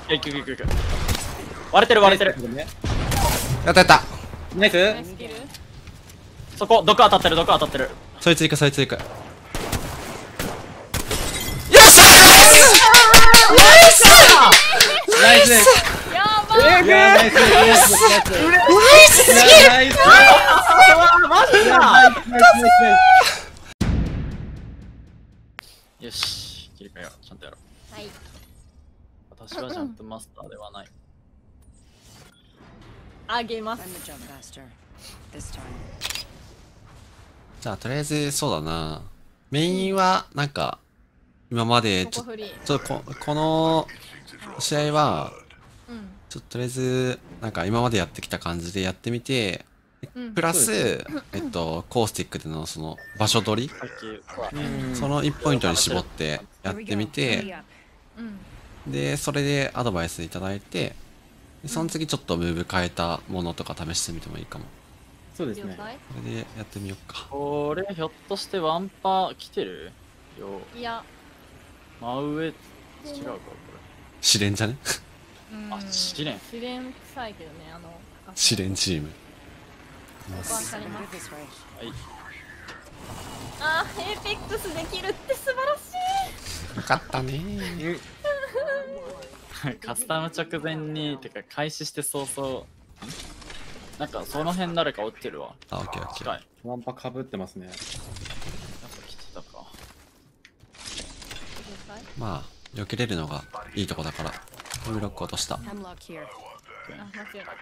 いくいくいくいく。割れてる割れてる。 やったやった。 ナイス。 ナイスキル。 そこ毒当たってる毒当たってる。 そいつ行くそいつ行く。よっしゃナイス。 やばい。 いやナイス。ナイスすぎる。ナイス。 マジだ。 ナイス。 よし切り替えよう。ちゃんとやろう。 はい。 私はジャンプマスターではない。 あげます。 I'm the jump master this time. じゃあとりあえずそうだな。メインはなんか今までここフリー。 ちょっとこの試合はうん。 ちょっととりあえずなんか今までやってきた感じでやってみて、 うんプラスコースティックでのその場所取り、 さっきその1ポイントに絞ってやってみ Hurry て、 up. うん。 でそれでアドバイスいただいて、でその次ちょっとムーブ変えたものとか試してみてもいいかも。 そうですね。 了解。 これでやってみようか。 これひょっとしてワンパ来てるよ。 いや。 真上違うかこ試練じゃねうん。 あ試練試練臭いけどね、高さ試練チーム。 ここわかり Good ます。 this way. れ。はい。 あー、エーペックスできるって素晴らしい。 よかったね。 カスタム直前にてか開始して早々なんかその辺誰か落ちてるわ。 あ、オッケーオッケー。 近い。 ワンパかぶってますね。 なんか来てたか。 了解。 まあ避けれるのがいいとこだからブロック落とした。 Hemlock here. あ、間違えた。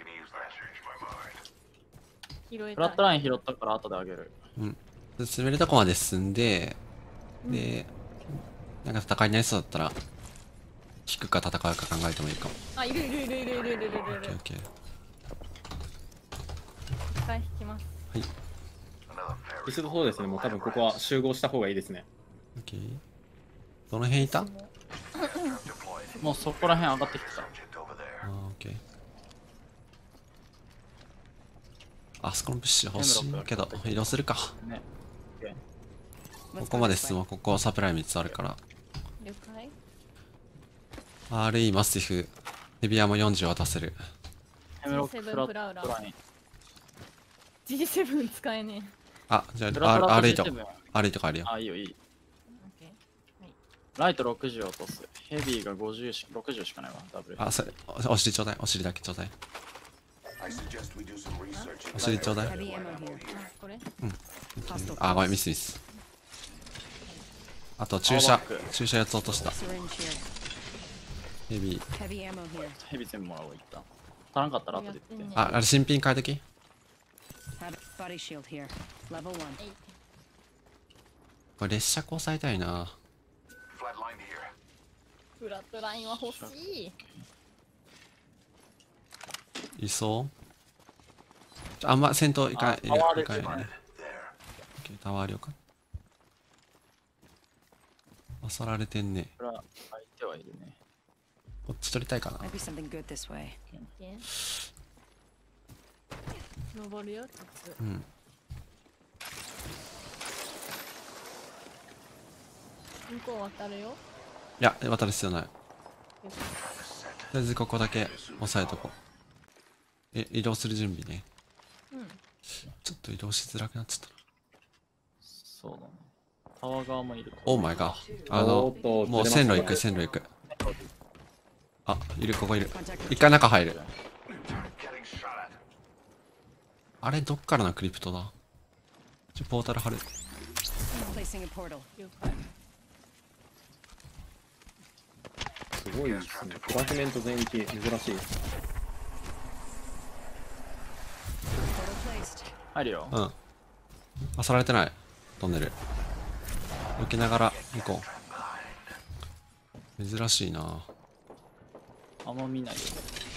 拾えフラットた。 ライン拾ったから後であげる。 進めるとこまで進んで、でなんか戦いになりそうだったら引くか戦うか考えてもいいかも。 あ、いるいるいるいるいるいるいるいる。 オッケーオッケー。 一回引きます。 一度そうですね。もう多分ここは集合した方がいいですね。 オッケー。どの辺いた？ もうそこら辺上がってきてた。 あー、オッケー。あそこのプッシュ欲しいけど移動するか。 ね。 ここまで進もう。ここサプライ3つあるから。 了解。 RE マスティフヘビアも40渡せる。 ヘムロック G7 フラップラウラトライン。 G7 使えねあ、じゃあフラットラ RE と G7 RE とかあるよ。 あ、いいよいい。 え。オッケー。 ライト60落とす。ヘビーが50し60しかないわ。ダブル。 あ、それお尻ちょうだい。お尻だけちょうだい。お尻ちょうだい。 Heavy ammo here. あ、これあ、ごめんミスミス。あと注射青バック注射やつ落とした。 Syringe here. ヘビー。 Heavy ammo here. ヘビー全部もらおう一旦。足らんかったら後で言って。 あれ新品変えとき。 Have body shield here. Level 1. これ列車交さえたいな。 フラットラインは欲しい。 いそうあんま戦闘いかない。 あタワーでいかないね。オッケータワー了解。漁られてんね。 これは相手はいるね。 こっち取りたいかな。 Might be something good this way. 登るよ、つつ。 うん。 向こう渡るよ。 いや渡る必要ない。とりあえずここだけ押さえとこう。移動する準備ね。 うん。 ちょっと移動しづらくなっちゃったな。 そうだね。タワー側もいる。 オーマイガー。 おーっともう線路行く線路行く。あ、いるここいる。 Contact 一回中入る。あれどっからのクリプトだ。ポータル貼る。 placing a portal. 了解。 すごいですね。フラグメント全域珍しい。 Portal placed. 入るよ。 うん漁られてないトンネル避けながら行こう。珍しいな。 あんま見ないよ。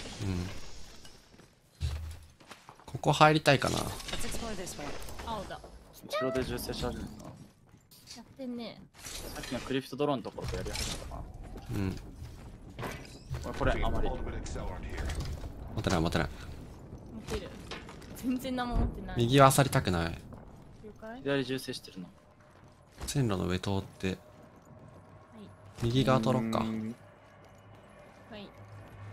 ここ入りたいかな。 Let's explore this way. 青だ。 後ろで銃声し始めたな。 やってんね。 さっきのクリプトドローンのところとやり始めたかな。 うんこれあまり。 持てない持てない。 持てる。全然何も持ってない。 右は漁りたくない。 了解。 左銃声してるの。 線路の上通ってはい。 右側取ろっか。 はい。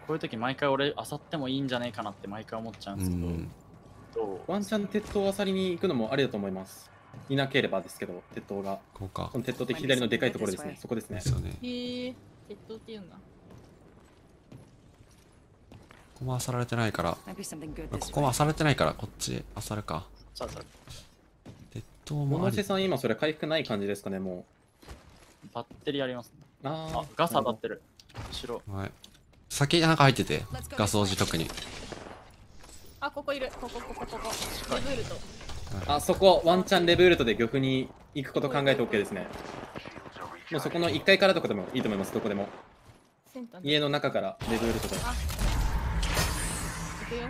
こういう時毎回俺漁ってもいいんじゃねえかなって毎回思っちゃうんうですけど、 ん。 どうワンチャン鉄塔あさりに行くのもありだと思います。いなければですけど、鉄塔が。 こうかこ。の鉄塔的左のでかいところですね。そこですねです。よね。 へえ、鉄塔って言うんだ。 ここも漁られてないから、 Might be something good こ this こも way. 漁られてないから、こっち漁るか。 さあさ鉄塔もあり物瀬。さん、今それ回復ない感じですかね、もバッテリーありますね。 う。ああ、ガス当たってる。後ろ。 はい。先なんか入ってて、ガス王子特に。 あ、ここいる。ここ。レブールト。 あそこ、ワンチャンレブールトで玉に行くこと考えて OK ですね。もうそこの1階からとかでもいいと思います、どこでも。 センターに。 家の中からレブールトで。 あ、行くよ。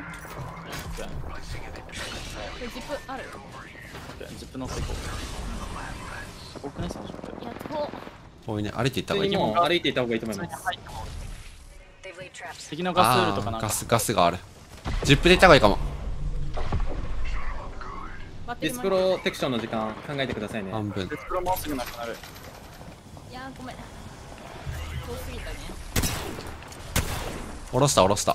これジップある。 ジップ乗っていこう。すごくないですか？ いや、こ遠いね。歩いていった方がいい。 もう歩いていった方がいいと思います。 敵のガスウールとかなんか。 ガスがある。ジップで行った方がいいかも。 う、バッテディスリーもプロテクションの時間考えてくださいね。 半分。 デスプロもうすぐなくなる。 いやー、ごめん。遠すぎたね。 下ろした。 ナイス。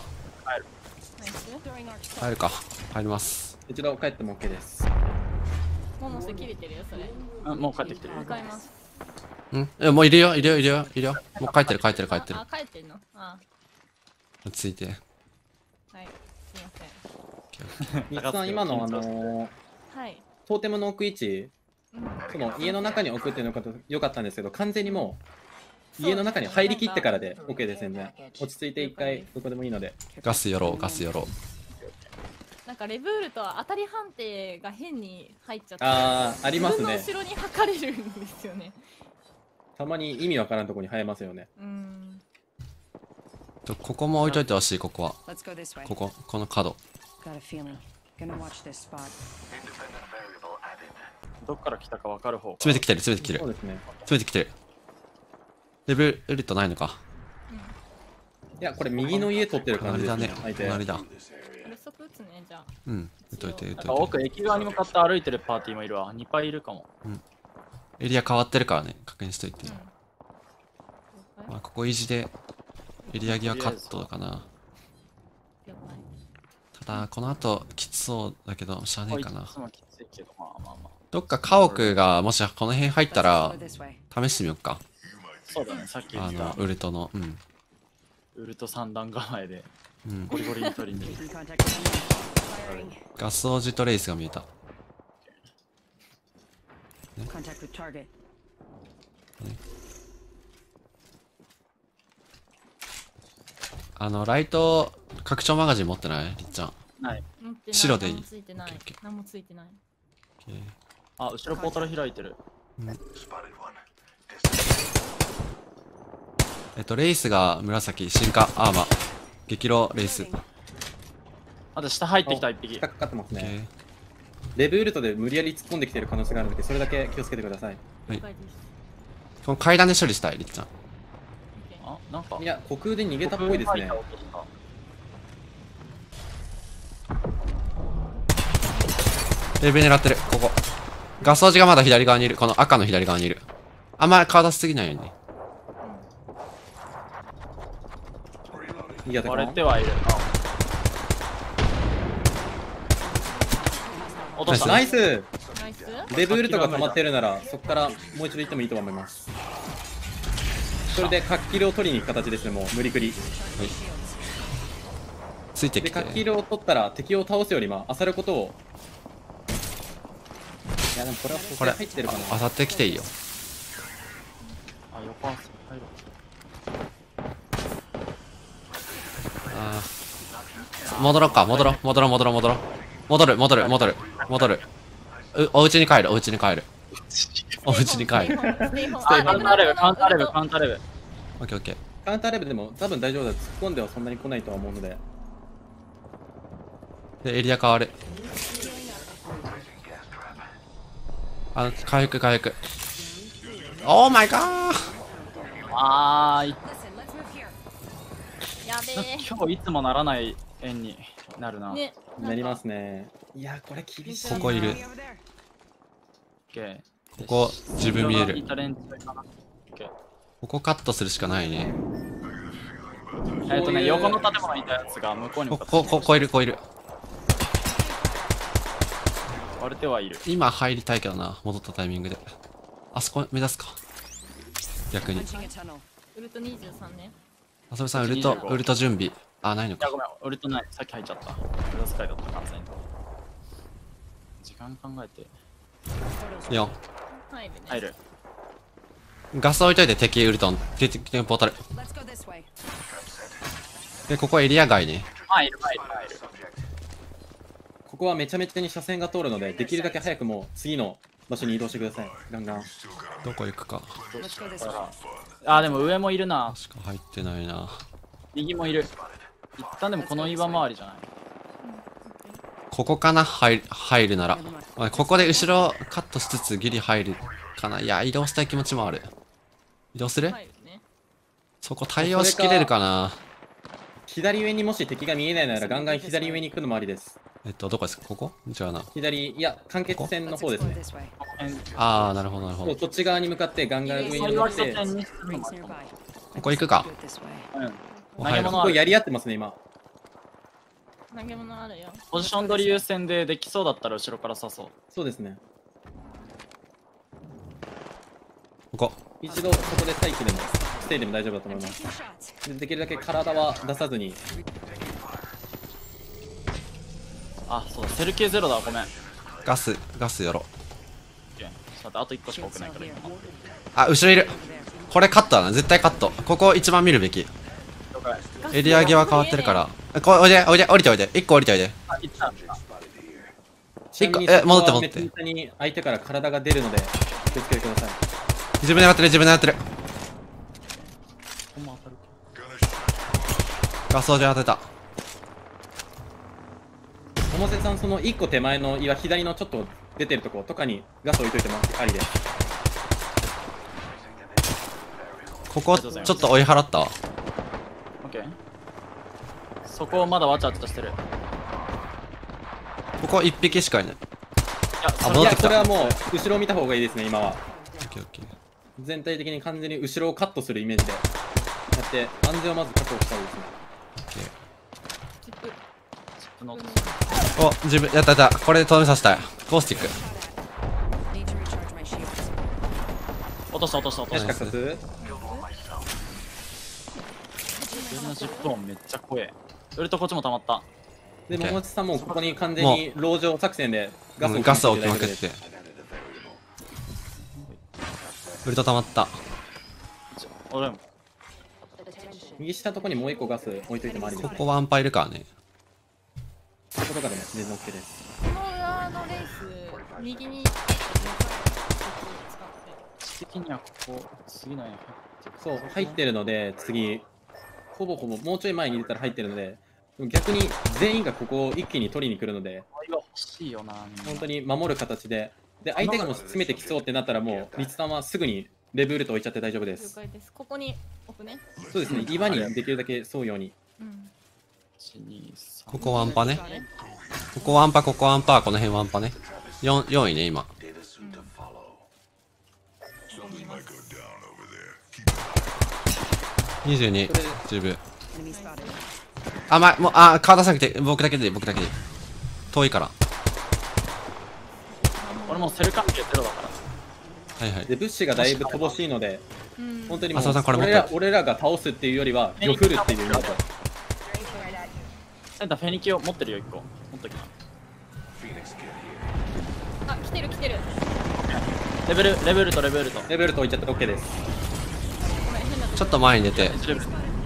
入るか。入ります。 一度帰っても OK です。 モモス切れてるよ、それ。 うん、もう帰ってきてる。 向かいます。 もういるよ。もう帰ってる。 あ、帰ってんのあ、 落ち着いて。 はい。すいません。 ミツさん、今のはい。 トーテムの置く位置、 うんその家の中に置くっていうのが良かったんですけど、完全にもう家の中に入りきってからで OK ですね。落ち着いて一回どこでもいいので。 ガス寄ろう。 なんかレブールとは当たり判定が変に入っちゃってありますね自分の後ろに測れるんですよね。 たまに意味わからんとこに生えますよね。 ここも置いといてほしい、ここは。 Let's go this way. この角。 Got a feeling. Gonna watch this spot. どっから来たか分かる方が。 詰めてきてる。 そうですね。 レベルトないのか。 いや、これ右の家取ってる感じですね隣だね。。 相手。 隣だ。 レソク打つね、じゃあ。 うん。打っといて。 なんか奥駅側に向かって歩いてるパーティーもいるわ。2パイいるかも。 エリア変わってるからね。確認しといて。 うん。 まあ、ここ維持で、エリア際カットかな。 了解。 ただ、この後、きつそうだけど、しゃあねえかな。 いつもきついけど、まあまあまあ。 どっか家屋が、もしこの辺入った Let's ら go、this way. 試してみよっか。 そうだね、さっき言ったウルトの。 ウルト三段構えでうん。 ゴリゴリに取りに。 Making contact with enemy. Firing. ガス王子とレイスが見えた。 Contact with target. ライト、拡張マガジン持ってないりっちゃん。 ない。 持ってない。 白でいい何もついてないオッケーオッケー。 何もついてない。 あ、後ろポータル開いてる。 レイスが紫、進化アーマー。激浪レイス。 あと下入ってきた一匹引っ。かかってますね。 OK レブールトで無理やり突っ込んできてる可能性があるので、それだけ気をつけてください。 はい了解です。 この階段で処理したい、りっちゃん。 オッケーあ、なんか。 いや、虚空で逃げたっぽいですね。 レベル狙ってる、ここ。ガス王子がまだ左側にいる。この赤の左側にいる。あんま顔出しすぎないようにね。 逃げたかな割れてはいる。落とした。 ナイス。 ナイス。 レブールトが溜まってるなら、そこからもう一度行ってもいいと思います。それで活気量を取りに行く形ですね、もう無理くり。で、 ついてきて。 活気量を取ったら敵を倒すよりも漁ることを。いや、でもこれはこれ、 入ってるかな。 当たってきていいよ。 あ、横入る。 戻ろうか、戻ろう。戻る。お家に帰る。お家に帰る。 ステイホームステイホームカウンターレベル、カウンターレベル、 あカウンターレベル。 オッケーオッケー。 カウンターレベルでも多分大丈夫だ。突っ込んではそんなに来ないとは思うので。 で、エリア変わる。回復。オーマイガー。 あー、 Listen, let's move here. やべえ。 今日いつもならない円になるな。 ね。 なりますね。いや、これ厳しいな。 ここいる Over there. オッケー。 ここ、自分見える。 イタレンチかな。オッケー。 ここカットするしかないね。 横の建物にいたやつが向こうに向かってこいるこいる。 割れてはいる。 今入りたいけどな、戻ったタイミングで。あそこ目指すか。逆に。 Punching a tunnel. ウルト23ね。 あそびさん、ウルト準備。あ、ないのかいやご。めん、ウルトない。さっき入っちゃった。ウルトスカイだった完全に。時間考えて 4。 入るね。 入る。 ガス置いといて、敵ウルトン。敵ポータル。 Let's go this way. で、ここエリア外ね。 入る。 ここはめちゃめちゃに車線が通るので、できるだけ早くもう次の場所に移動してください。ガンガン。 どこ行くか。 Let's go this way. あ、でも上もいるな。 しか入ってないな。 右もいる。一旦でもこの岩回りじゃない。 ここかな入るなら。まあここで後ろカットしつつギリ入るかな。いや、移動したい気持ちもある。移動する、 入るね。 そこ対応しきれるかな。 左上にもし敵が見えないならガンガン左上に行くのもありです。 どこですかここ違うな。 左、いや、間欠線の方ですね。 This way. あー、なるほどなるほど。 こっち側に向かってガンガン上に最乗って、 悪拠点にするの Rings もある nearby. ここ行くか。 Do it this way. うん。 お入る投げ物ある。 ここやり合ってますね、今。 投げ物あるよ。 ポジション取り優先でできそうだったら後ろから刺そう。 そうですね。 ここ。 一度そこで待機でも、ステイでも大丈夫だと思 I'm います。 taking shots. できるだけ体は出さずに、 あ、そうだ、セル系ゼロだ、ごめん。 ガスよろ。 オッケー。ちょっと待って、あと1個しか Shield 置くない cell から here. 今。 あ、後ろいる。これカットだな。絶対カット。ここ一番見るべき。 了解。 エリア際変わってるから。降りて、降りて。1個降りておいで。 あ、行った。 ちなみに戻ってそこは戻ってめちゃめちゃに相手から体が出るので、気をつけてください。 自分でやってる。 ここも当たるガスを当てた。 百瀬さん、その1個手前の岩、左のちょっと出てるとことかにガス置いといてもありです。 ここ、ちょっと追い払ったわ。 オッケー。そこをまだわちゃわちゃしてる。いここ1匹しかいない。 や、それいや、 戻ってきたそれはもう後ろを見た方がいいですね、今は。 オッケーオッケー。 全体的に完全に後ろをカットするイメージでやって安全をまず確保したいですね。 チップ。 チップのお、自分、やった。これでとどめさせたい。ゴースティック。 Need to recharge my shields. 落とした。 よし、確殺。 自分のチップ音めっちゃ怖え。ウルトこっちも溜まった。 で、 OK 桃地さんもここに完全に籠城作戦でガスをガスを置きまくっ大丈夫です。 て。ウルト溜まった。 俺も。 右下のとこにもう1個ガス置いといてもありです。 ここワンパいるからね。 こことかでも全然 OK です。 この裏のレース、右に使って。 的にはここ、次の絵入ってる。 そう、入ってるので、次、ほぼもうちょい前に出たら入ってるので、逆に全員がここを一気に取りに来るので、 これは欲しいよな、みんな本当に守る形で、で、相手がもし詰めてきそうってなったら、もう、リツさんはすぐにレブールト置いちゃって大丈夫で了す。 解です。ここに置くね。 そうですね、岩にできるだけ沿うように。 うん。 1、2、3。 ここワンパね。ここワンパ、この辺ワンパね。4位ね、今。22、十分。 Enemy spotted. もう、顔出さなくて、僕だけで。遠いから。 俺もうセル関係ゼロだから。 はいはい。 で、物資がだいぶ乏しいので、 うん。 本当にもう浅田さんこれ持って俺らが倒すっていうよりは、よふるっていう意味だと。 センターフェニキを持ってるよ、1個。持っときな。 あ、来てる。 レベルと。 レベルト置いちゃって OK です。 ごめん、変なとこちょっと前に出て。 レベル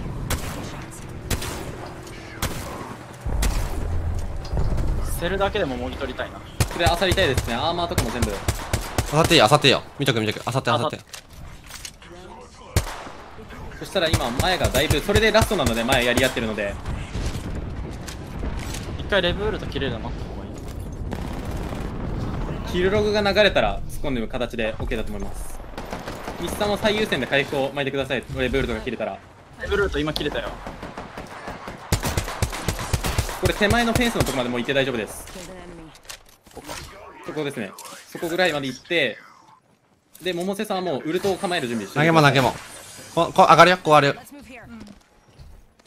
セルだけでももぎ取りたいな。 これ、漁りたいですね。アーマーとかも全部。 あさっていいよ。見とく。あさって。 そしたら今、前がだいぶ、それでラストなので、前やり合ってるので、 一回レベルと切れるの待った方がいい。 キルログが流れたら突っ込んでる形で OK だと思います。ミスさんは最優先で回復を巻いてください。レベルトが切れたら。 レベルと今切れたよ。 これ手前のフェンスのとこまでもう行って大丈夫です。 Killed an enemy. そこですね。そこぐらいまで行って、で、百瀬さんはもうウルトを構える準備して投げも。上がるよ、こうあるよ。 Let's move here.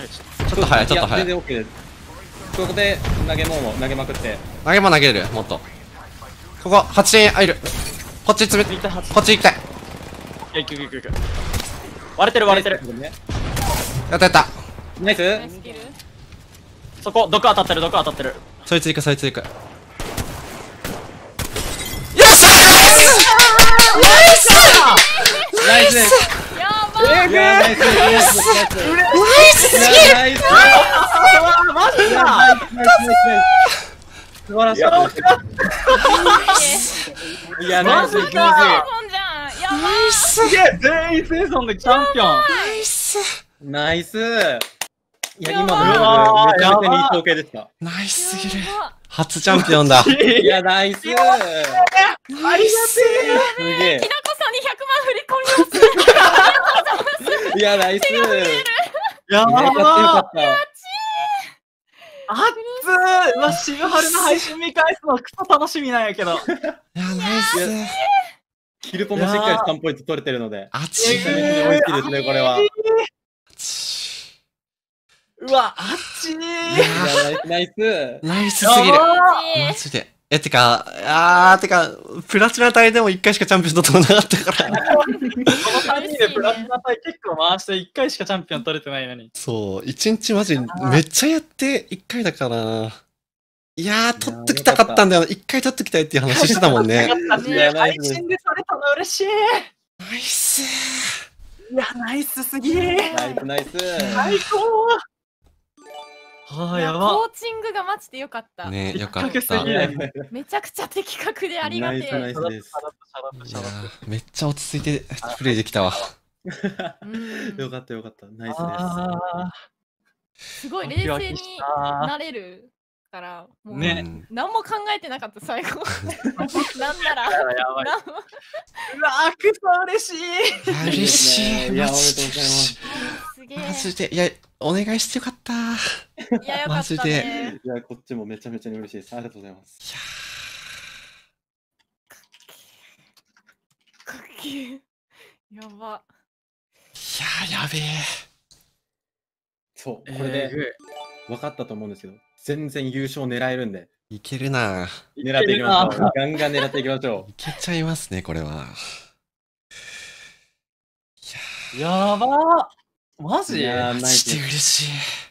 早いし。 ちょっと早い、ちょっと早い。 全然 OK です。ここで投げ物を投げまくって。 投げも投げれる、もっと。ここ、8人入る。こっち詰め、こっち行きたい。 いくいくいく。割れてる割れてる。 やったやった。 ナイス。 ナイスキル。 そこ、毒当たってる、毒当たってる。 そいつ行く、そいつ行く。よっしゃナイスです。 やばい。 いやナイスナイスナイスナイスすぎるナイスマジだ。 ナイスナイス素晴らしかったです。いやナイスナイスそうじゃん。やばい。 すげえ、全員生存でチャンピオン。 ナイスナイス。いや今のうわームーブめちゃめちゃいい統計でした。 ナイスすぎる。 やば初チャンピオンだ。 いやナイス。すげありがてえ。 きなこさんに100万振り込みます。 いやナイス。 え。やばやってよかっー。あっつー。うわ、渋春の配信見返すのクソ楽しみなんやけど。 いや、ナイス。 た。キルポもしっかり3ポイント取れてるので。 あちめちゃめちゃ美味しいですねこれは。 うわ、あっちー。 いやナイス。 ナイスすぎる。マジで。てか、プラチナ隊でも1回しかチャンピオン取ってもなかったから。 この3人でプラチナ隊結構回して1回しかチャンピオン取れてないのに。 そう、1日マジめっちゃやって1回だから。いやー、取っときたかったんだよな。1回取っときたいっていう話してたもんね。 いやナイ配ス。 信でされたの嬉しい。 ナイスいや、ナイスすぎー。 ナイスナイス。 最高。ああ、やば。 コーチングがマジでよかった。 ね、よかっきっかけすた。いやぎる。 めちゃくちゃ的確でありがてナイえ。 スナイスです。 ーめっちゃ落ち着いてプレイできたわ。 うんよかったよかった。ナイスです。 あすごい冷静にあ。 なれるから、もうねうん何も考えてなかった最後。なんなら。 やばい。 なんもうわー、くそ嬉しい。 いや、嬉しい。 いやマジでおめでとうございます。 すげえ。 マジで。いや、お願いしてよかった。いいや、よかったね。 いやこっちもめちゃめちゃに嬉しいです。ありがとうございます。 やかっけえ。やば。 やべえ。 そうこれで分かったと思うんですけど、全然優勝狙えるんでいけるな。 狙っていきましょう。ガンガン狙っていきましょいけちゃいますね、これは。 やばー。マう。 ジいやーマナイスジで嬉しい。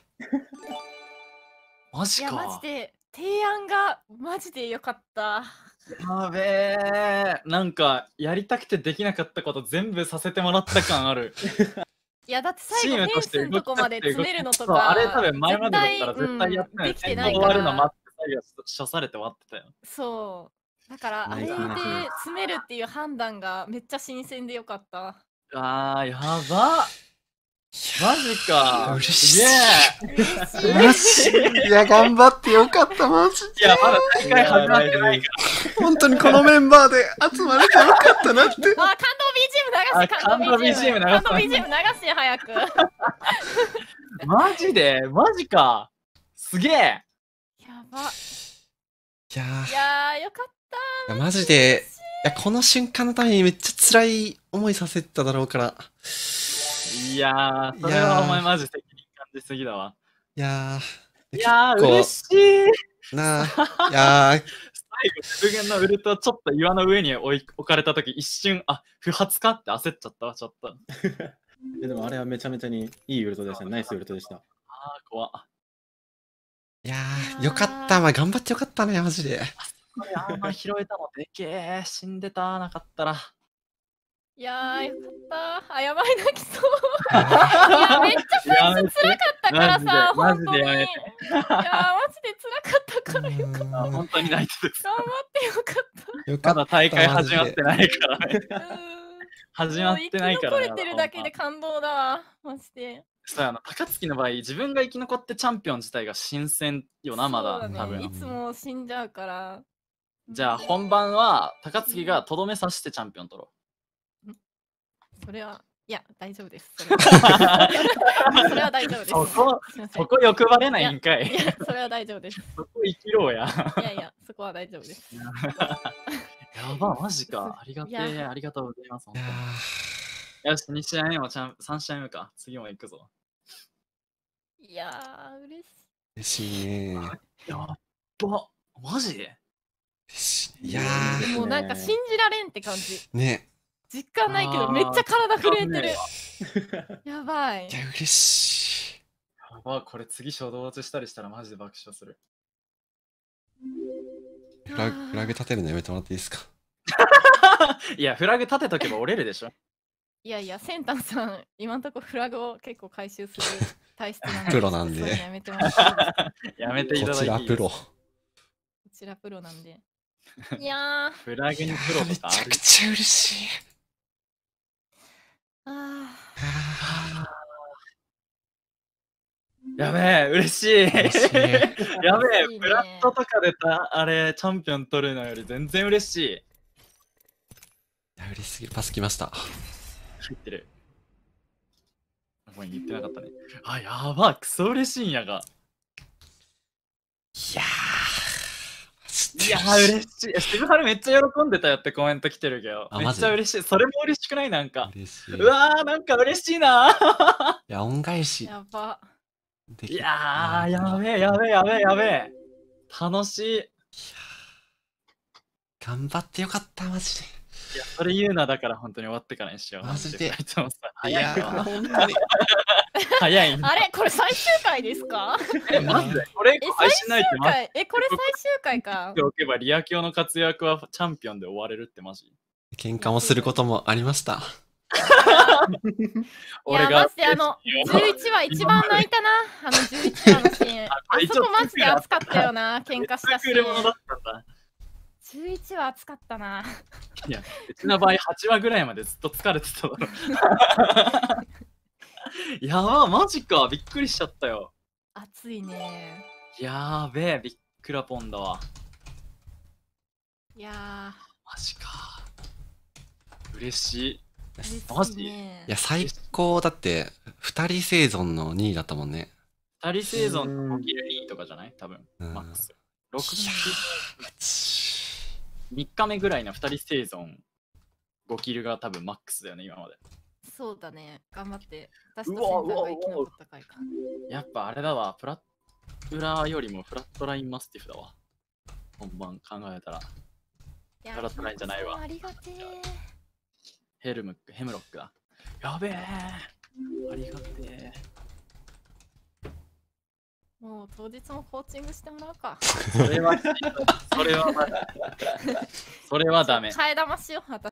マジいや、マジか。 で提案がマジでよかった。 やべえ。なんか、やりたくてできなかったこと全部させてもらった感ある。 いや、だって最後フェンスのとこまで詰めるのとそうか。 あれ多分前までだったら絶対やってない。 できてない終わるのから。 待って最後処されて終わってたよ。 そう。だから、あれで詰めるっていう判断がめっちゃ新鮮でよかった。 あー、やば。マジか。 嬉しいすげえ。 マジいや、頑張ってよかった、マジいや、まだ大会始まってないか本当にこのメンバーで集まれてよかったなって。 あ、感動 BGM 流して、感動 BGM 流して、感動 BGM 流して、早く。 ら。マジでマジか。すげえ。 やば。 いやいやー、よかったー、マジで、いや、この瞬間のためにめっちゃ辛い思いさせてただろうから。 いやー、それはお前マジ責任感じすぎだわ。 いやー、 いやー、 結構嬉しい。 なあ、いやー、 最後、自分のウルトちょっと岩の上に置かれたとき、一瞬、あ、不発かって焦っちゃったわ、ちょっと。 でもあれはめちゃめちゃにいいウルトでしたね。ナイスウルトでした。 あー、怖っ。 いやー、よかった。まあ、頑張ってよかったね、マジで。 これあんま拾えたのでけえ。死んでた、なかったら。 いやー、よかった。あ、やばい、泣きそう。いや、めっちゃ辛かったからさ、 マ本当に。いジでやめて。 やー、マジで辛かったからよかった。 あ本当に泣いてる。 頑張ってよかった。 よかった。 まだ大会始まってないからね。 うん始まってないからね。 もう生き残れてるだけで感動だわ、マジで。 さあ、高槻の場合、自分が生き残ってチャンピオン自体が新鮮よな、まだ、 そうね多分い。つも死んじゃうから。 じゃあ、本番は高槻がとどめさしてチャンピオン取ろそれは、いや、大丈夫です。それはそれは大丈夫です。 そこすいませう。 んそこ欲張れないんかい。 いや、それは大丈夫です。 そこ生きろや。 いやいや、そこは大丈夫です。 やば、マジか。ありがていえ、 やありがとうございます。本いや当によし、2試合目も3試合目か。次も行くぞ。 いやー、嬉しい。 嬉しいね。 やっば。マジ嬉しいね。いやねもうなんか信じられんって感じ。 ー、ね。 実感ないけど、 あーめっちゃ体震えてるわ。 やばいい。や、嬉しい。 やば、これ次初動落ちしたりしたらマジで爆笑する。 フラグ立てるのやめてもらっていいですか？ いや、フラグ立てとけば折れるでしょ。 いやいや、センタンさん、今んとこフラグを結構回収する体質なんで。 プロなんでそういうのやめてもらっていいですか？ やめていたこだいていいですちらプロ。 こちらプロなんで。いやー、 フラグにプロめちゃとかあるくちゃ嬉しい。 あやべえ、嬉しい。 嬉しい。 やべえ嬉しいね、 フラットとかであれ、チャンピオン取るのより全然嬉しい。 いや、嬉しすぎる。パス来ました。 入ってる。もう言ってなかったね。あ、やば、クソ嬉しいんやが。 いやー。 いやー、嬉しい。渋原めっちゃ喜んでたよってコメント来てるけど、めっあマジちゃ嬉しい。それも嬉しくないなんか。 嬉しい。 うわー、なんか嬉しいなー。 いや、恩返しー、やば。 できいやー、やべえ、やべえ、やべえ、やべえ。楽しい。 頑張ってよかった、マジで。 いや、それ言うなだから本当に終わってからにしよう。 マジで二人ともさい早いやー、 な。 本当に。 早いな。 あれこれ最終回ですか？ え、マジでこれ以降配信ないってマジえ、これ最終回かで。おけばリア教の活躍はチャンピオンで終われるってマジ。 喧嘩もすることもありました。 いや、マジで11話一番泣いたな。11話のシーン。あそこマジで熱かったよな、喧嘩したシくれ者だーン。 ったんだ。 11話熱かったな。 いや、うちの場合8話ぐらいまでずっと疲れてただろ。やば、マジか。びっくりしちゃったよ。 熱いね。 やーべえ、びっくらポンだわ。 いやマジか。嬉しい。 ー、 マジ嬉しいねいや、最高だって、二人生存の2位だったもんね。 2人生存の5キル2とかじゃない多分、 うんマックス。 いや 6 3日目ぐらいの2人生存5キルが多分マックスだよね、今まで。 そうだね。頑張って。私とうわセンターが生き残った回か。 やっぱあれだわ、プラッ裏よりもフラットラインマスティフだわ。本番考えたら。 いや笑ってないんじゃないわありがてえ。 ヘムロックだ。やべえ。ありがてえ。 もう当日もコーチングしてもらうか。 それはダメ。それはダメ。 替え玉しよう、私。